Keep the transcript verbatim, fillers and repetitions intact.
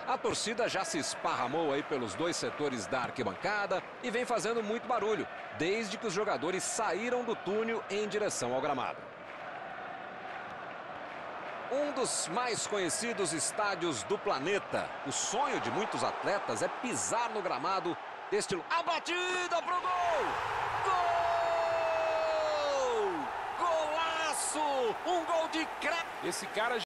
A torcida já se esparramou aí pelos dois setores da arquibancada e vem fazendo muito barulho, desde que os jogadores saíram do túnel em direção ao gramado. Um dos mais conhecidos estádios do planeta. O sonho de muitos atletas é pisar no gramado deste... A batida pro gol! Gol! Golaço! Um gol de craque! Esse cara...